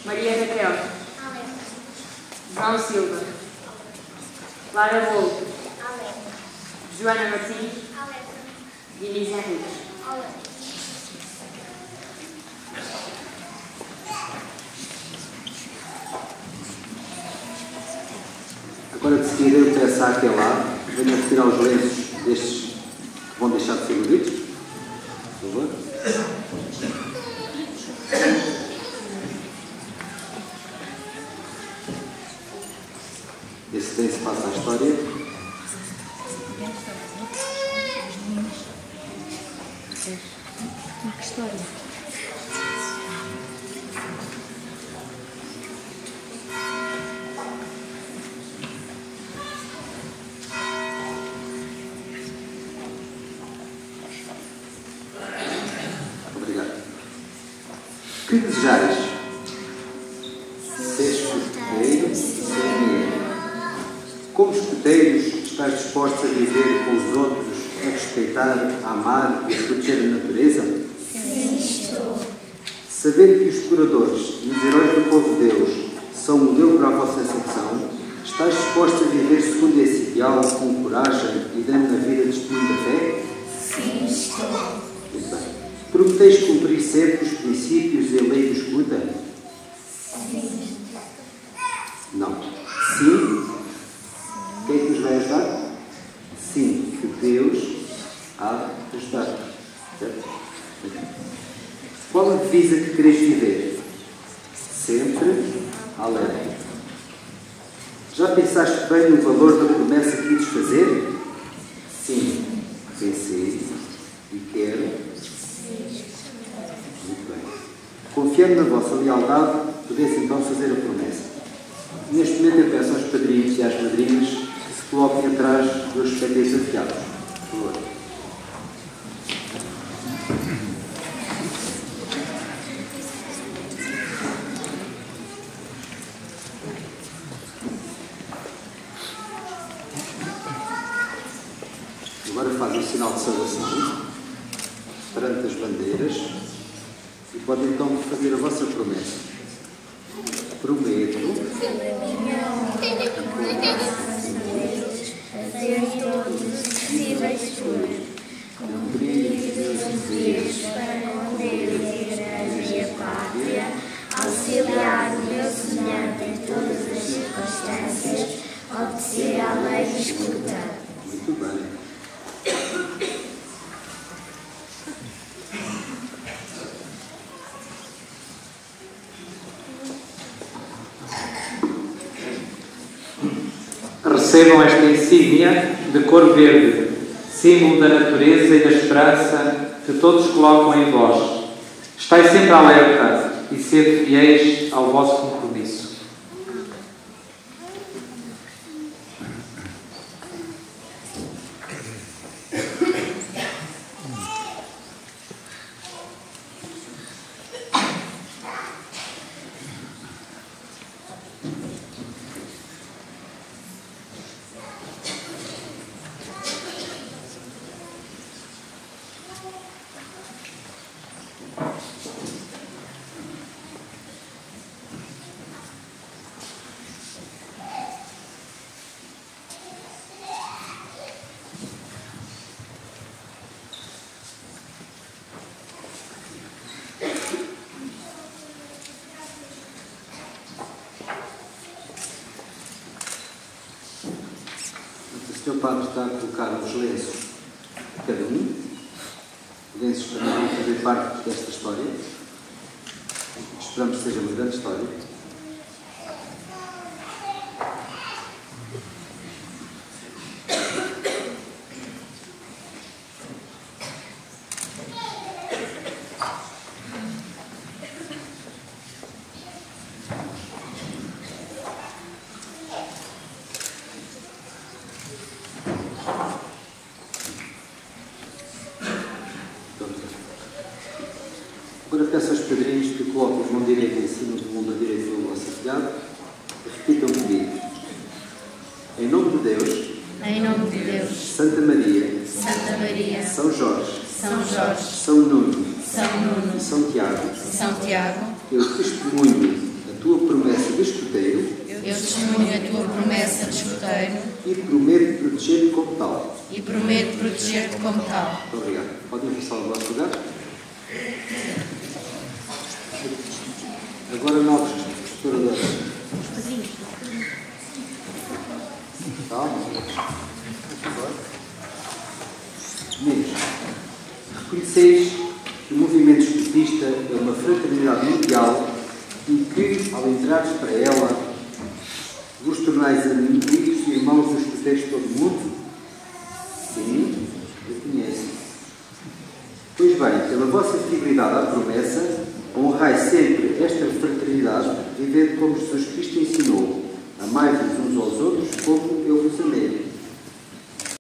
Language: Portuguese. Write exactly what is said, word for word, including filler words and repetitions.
Maria Raquel. João Silva. Lara Bolo. Joana Martins. Diniz Henrique. Agora de seguida eu peço àquele lá, venha retirar os lenços destes que vão deixar de ser bonitos, por favor. Esse lenço passa à história. Que história? Obrigado. Que desejais? Ser escuteiro sem dinheiro. Como escuteiros, estás dispostos a viver com os outros, a respeitar, a amar e a proteger a natureza? Sim, estou. Sabendo que os curadores e os heróis do povo de Deus são modelo para a vossa secção, estás dispostos a viver segundo esse ideal, com coragem e dando na vida testemunho da fé? Sim, estou. Muito bem. Prometeis cumprir sempre os princípios e a lei do escuta? Sim. Não. Sim? Quem é que nos vai ajudar? Sim, que Deus há de ajudar. Certo? Qual a divisa que quereis viver? Sempre alegre. Já pensaste bem no valor da promessa que ides fazer? Sim, pensei e quero. Muito bem. Confiando na vossa lealdade, podeis então fazer a promessa. Neste momento eu peço aos padrinhos e às madrinhas que se coloquem atrás dos respectivos desafiados. Por favor. Agora fazem o sinal de saudação perante as bandeiras e podem então fazer a vossa promessa. Prometo fazer todos os possíveis escolhas, cumprir os meus deveres para com Deus, a Igreja e a Pátria, auxiliar o meu semelhante em todas as circunstâncias, obedecer à lei e escutar. muito bem. Recebam esta insígnia de cor verde, símbolo da natureza e da esperança que todos colocam em vós. Estais sempre alerta e sede fiéis ao vosso compromisso. O senhor Padre está a colocar os lenços a cada um. Os lenços também vão fazer parte desta história. Esperamos que seja uma grande história. Agora peço aos padrinhos que coloquem a mão direita em cima do ombro direito do vosso afilhado e repitam comigo. Em nome de Deus, Em nome de Deus, Santa Maria, Santa Maria, São Jorge, São Jorge, São Nuno São Nuno, e São Tiago, São Tiago, eu testemunho a tua Eu testemunho a tua promessa de escuteiro e prometo proteger-te como tal. e prometo proteger-te como tal. Muito obrigado. Podem passar ao vosso lugar. Agora novos exploradores. Calma. Meninos, reconheceis que o movimento esportista é uma fraternidade mundial e que, ao entrares para ela, vos tornais amigos e irmãos dos escoteiros de todo o mundo? Sim, eu conheço. Pois bem, pela vossa fidelidade à promessa, honrai sempre esta fraternidade, vivendo como Jesus Cristo ensinou. Amai-vos uns aos outros como eu vos amei.